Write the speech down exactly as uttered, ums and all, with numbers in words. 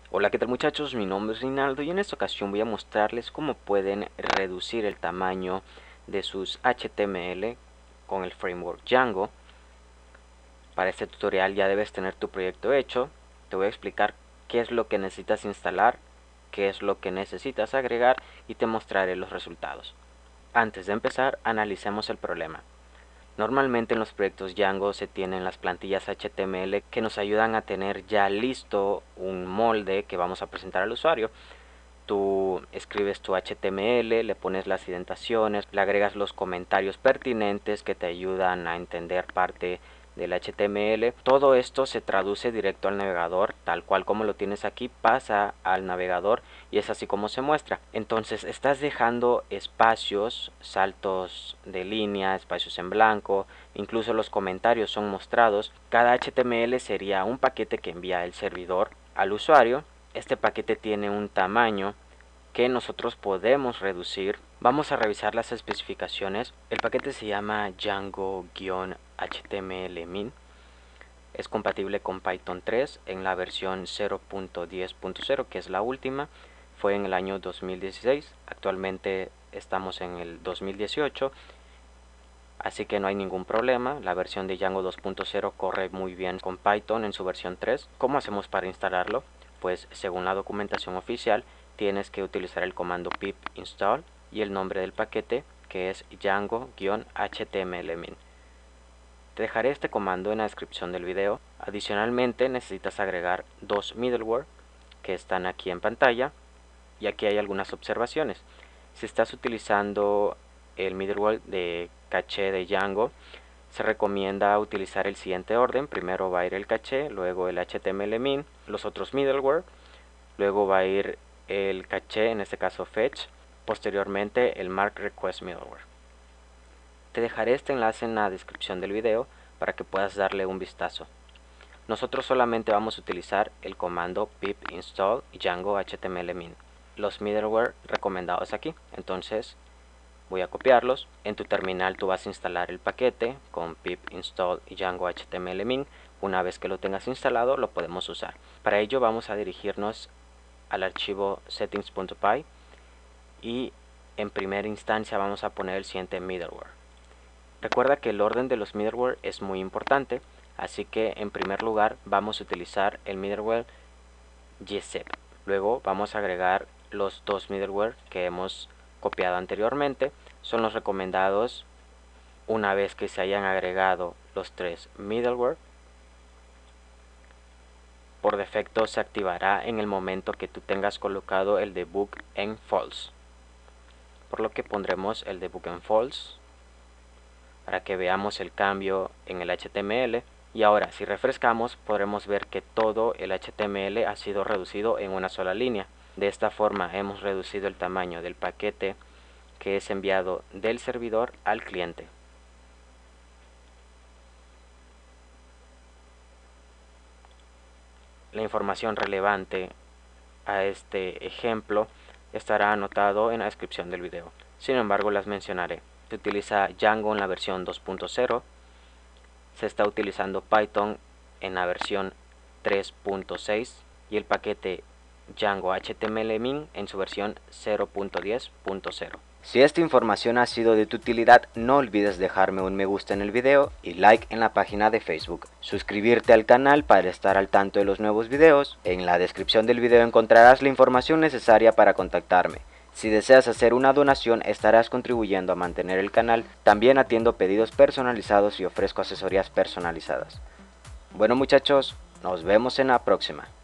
Hola, ¿qué tal muchachos? Mi nombre es Rinaldo y en esta ocasión voy a mostrarles cómo pueden reducir el tamaño de sus H T M L con el framework Django. Para este tutorial ya debes tener tu proyecto hecho. Te voy a explicar qué es lo que necesitas instalar, qué es lo que necesitas agregar y te mostraré los resultados. Antes de empezar, analicemos el problema. Normalmente en los proyectos Django se tienen las plantillas H T M L que nos ayudan a tener ya listo un molde que vamos a presentar al usuario. Tú escribes tu H T M L, le pones las indentaciones, le agregas los comentarios pertinentes que te ayudan a entender parte del H T M L. Todo esto se traduce directo al navegador, tal cual como lo tienes aquí, pasa al navegador y es así como se muestra. Entonces estás dejando espacios, saltos de línea, espacios en blanco, incluso los comentarios son mostrados. Cada H T M L sería un paquete que envía el servidor al usuario. Este paquete tiene un tamaño que nosotros podemos reducir. Vamos a revisar las especificaciones. El paquete se llama Django-H T M L min. Es compatible con Python tres en la versión cero punto diez punto cero, que es la última. Fue en el año dos mil dieciséis. Actualmente estamos en el dos mil dieciocho. Así que no hay ningún problema. La versión de Django dos punto cero corre muy bien con Python en su versión tres. ¿Cómo hacemos para instalarlo? Pues según la documentación oficial tienes que utilizar el comando pip install y el nombre del paquete, que es Django-H T M L min. Te dejaré este comando en la descripción del video. Adicionalmente necesitas agregar dos middleware que están aquí en pantalla y aquí hay algunas observaciones. Si estás utilizando el middleware de caché de Django, se recomienda utilizar el siguiente orden. Primero va a ir el caché, luego el H T M L min, los otros middleware, luego va a ir el caché, en este caso fetch, posteriormente el mark request middleware. Te dejaré este enlace en la descripción del video para que puedas darle un vistazo. Nosotros solamente vamos a utilizar el comando pip install Django H T M L min. Los middleware recomendados aquí. Entonces voy a copiarlos. En tu terminal tú vas a instalar el paquete con pip install Django H T M L min. Una vez que lo tengas instalado lo podemos usar. Para ello vamos a dirigirnos al archivo settings.py y en primera instancia vamos a poner el siguiente middleware. Recuerda que el orden de los middleware es muy importante, así que en primer lugar vamos a utilizar el middleware gzip. Luego vamos a agregar los dos middleware que hemos copiado anteriormente. Son los recomendados. Una vez que se hayan agregado los tres middleware, por defecto se activará en el momento que tú tengas colocado el debug en false, por lo que pondremos el debug en false para que veamos el cambio en el H T M L. Y ahora si refrescamos podremos ver que todo el H T M L ha sido reducido en una sola línea. De esta forma hemos reducido el tamaño del paquete que es enviado del servidor al cliente. La información relevante a este ejemplo estará anotado en la descripción del video. Sin embargo, las mencionaré. Se utiliza Django en la versión dos punto cero. Se está utilizando Python en la versión tres punto seis y el paquete Django H T M L min en su versión cero punto diez punto cero. Si esta información ha sido de tu utilidad, no olvides dejarme un me gusta en el video y like en la página de Facebook. Suscribirte al canal para estar al tanto de los nuevos videos. En la descripción del video encontrarás la información necesaria para contactarme. Si deseas hacer una donación, estarás contribuyendo a mantener el canal. También atiendo pedidos personalizados y ofrezco asesorías personalizadas. Bueno muchachos, nos vemos en la próxima.